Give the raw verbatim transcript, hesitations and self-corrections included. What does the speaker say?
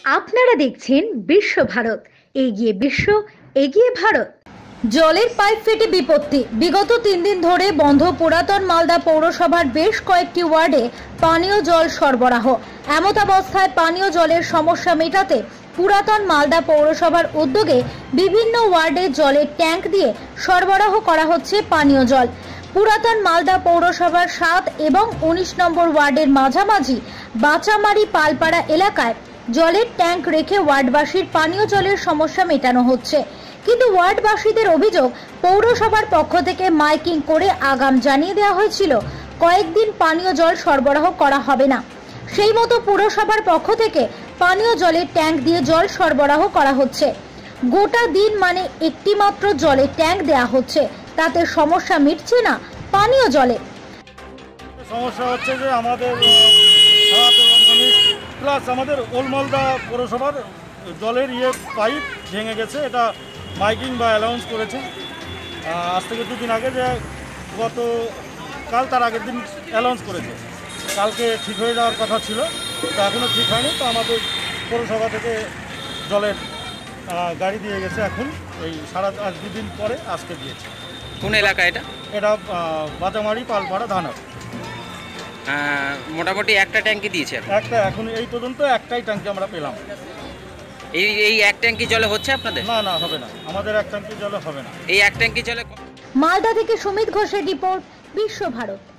আপনারা দেখছেন বিশ্ব ভারত, এগিয়ে বিশ্ব, এগিয়ে ভারত। জলের পাইপ ফেটে বিপত্তি। বিগত তিন দিন ধরে বন্ধ পুরাতন মালদা পৌরসভার বেশ কয়েকটি ওয়ার্ডে পানীয় জল সরবরাহ। এমতাবস্থায় পানীয় জলের সমস্যা মেটাতে পুরাতন মালদা পৌরসভার উদ্যোগে বিভিন্ন ওয়ার্ডে জলের ট্যাঙ্ক দিয়ে সরবরাহ করা হচ্ছে পানীয় জল। পুরাতন মালদা পৌরসভার সাত এবং উনিশ নম্বর ওয়ার্ডের মাঝামাঝি বাঁচামারি পালপাড়া এলাকায় জলের ট্যাঙ্ক রেখে ওয়ার্ডবাসীর পানীয় জলের সমস্যা মেটানো হচ্ছে। কিন্তু ওয়ার্ডবাসীদের অভিযোগ, পৌরসভার পক্ষ থেকে মাইকিং করে আগাম জানিয়ে দেওয়া হয়েছিল কয়েকদিন পানীয় জল সরবরাহ করা হবে না। সেই মতো পুরসভার পক্ষ থেকে পানীয় জলের ট্যাঙ্ক দিয়ে জল সরবরাহ করা হচ্ছে। গোটা দিন মানে একটি মাত্র জলের ট্যাঙ্ক দেওয়া হচ্ছে, তাতে সমস্যা মিটছে না পানীয় জলে। সমস্যা হচ্ছে যে আমাদের প্লাস আমাদের ওল্ড মালদা পৌরসভার জলের ইয়ে পাইপ ভেঙে গেছে। এটা মাইকিং বা অ্যানাউন্স করেছে আজ থেকে দুদিন আগে, যে গত কাল তার আগের দিন অ্যানাউন্স করেছে। কালকে ঠিক হয়ে যাওয়ার কথা ছিল, তো এখনও ঠিক হয়নি। তো আমাদের পৌরসভা থেকে জলের গাড়ি দিয়ে গেছে এখন, এই সারা আজ দুদিন পরে আজকে দিয়েছে। কোন এলাকা এটা? এটা বাঁচামারি পালপাড়া ধানার। মোটামুটি একটা ট্যাঙ্কি দিয়েছে একটা, এখন এই পর্যন্ত একটাই ট্যাঙ্কি আমরা পেলাম। এই এই এক ট্যাঙ্কি জলে হচ্ছে আপনাদের? না না, হবে না, আমাদের এক ট্যাঙ্কি জলে হবে না। এই এক ট্যাঙ্কি জলে। মালদা থেকে সুমিত ঘোষের রিপোর্ট, বিশ্ব ভারত।